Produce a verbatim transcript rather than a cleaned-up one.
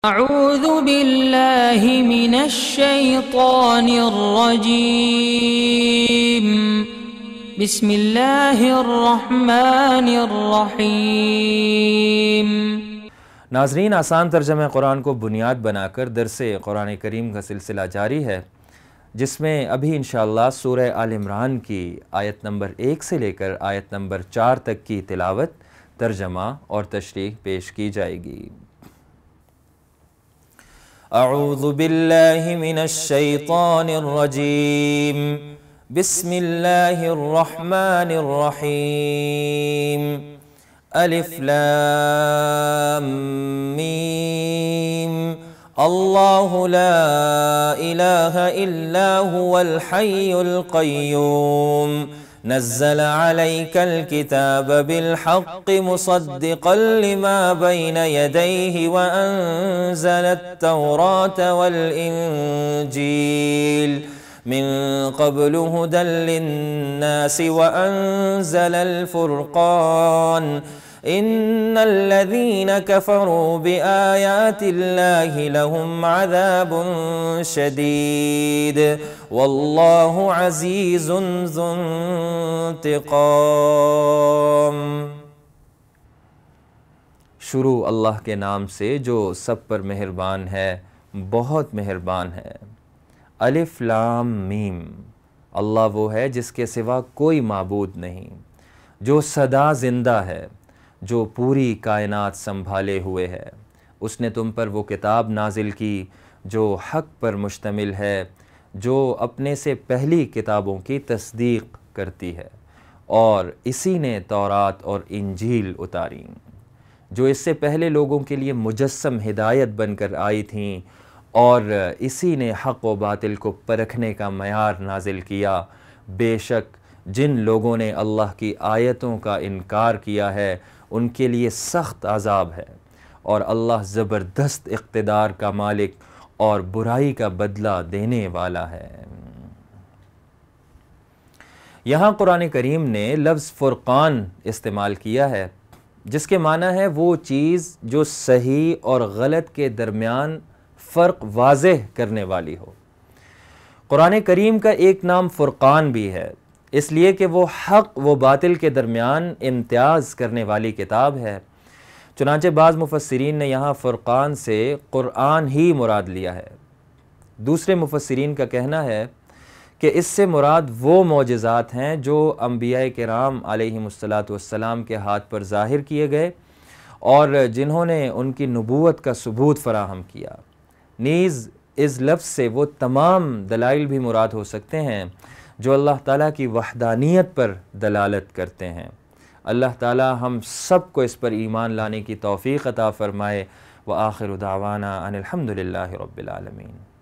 اعوذ باللہ من الشیطان الرجیم بسم اللہ الرحمن الرحیم۔ ناظرین، آسان ترجمہ قرآن کو بنیاد بنا کر درس قرآن کریم کا سلسلہ جاری ہے، جس میں ابھی انشاءاللہ سورہ آل عمران کی آیت نمبر ایک سے لے کر آیت نمبر چار تک کی تلاوت، ترجمہ اور تشریح پیش کی جائے گی۔ اعوذ باللہ من الشیطان الرجیم، بسم اللہ الرحمن الرحیم۔ الف لام میم، اللہ لا الہ الا هو الحی القیوم، نزل علیک الکتاب بالحق مصدقا لما بین یدیہ وانزل التوراة والانجیل من قبل هدى للناس وأنزل الفرقان إن الذين كفروا بآيات الله لهم عذاب شديد والله عزيز ذو انتقام۔ شروع اللہ کے نام سے جو سب پر مہربان ہے، بہت مہربان ہے۔ الف لام میم، اللہ وہ ہے جس کے سوا کوئی معبود نہیں، جو سدا زندہ ہے، جو پوری کائنات سنبھالے ہوئے ہے۔ اس نے تم پر وہ کتاب نازل کی جو حق پر مشتمل ہے، جو اپنے سے پہلی کتابوں کی تصدیق کرتی ہے، اور اسی نے تورات اور انجیل اتاری، جو اس سے پہلے لوگوں کے لیے مجسم ہدایت بن کر آئی تھیں، اور اسی نے حق و باطل کو پرکھنے کا معیار نازل کیا۔ بے شک جن لوگوں نے اللہ کی آیتوں کا انکار کیا ہے، ان کے لیے سخت عذاب ہے، اور اللہ زبردست اقتدار کا مالک اور برائی کا بدلہ دینے والا ہے۔ یہاں قرآن کریم نے لفظ فرقان استعمال کیا ہے، جس کے معنی ہے وہ چیز جو صحیح اور غلط کے درمیان فرق واضح کرنے والی ہو۔ قرآن کریم کا ایک نام فرقان بھی ہے، اس لیے کہ وہ حق و باطل کے درمیان امتیاز کرنے والی کتاب ہے۔ چنانچہ بعض مفسرین نے یہاں فرقان سے قرآن ہی مراد لیا ہے۔ دوسرے مفسرین کا کہنا ہے کہ اس سے مراد وہ معجزات ہیں جو انبیاء کرام علیہم السلام کے ہاتھ پر ظاہر کیے گئے اور جنہوں نے ان کی نبوت کا ثبوت فراہم کیا۔ نیز اس لفظ سے وہ تمام دلائل بھی مراد ہو سکتے ہیں جو اللہ تعالیٰ کی وحدانیت پر دلالت کرتے ہیں۔ اللہ تعالیٰ ہم سب کو اس پر ایمان لانے کی توفیق عطا فرمائے۔ وآخر دعوانا ان الحمد للہ رب العالمین۔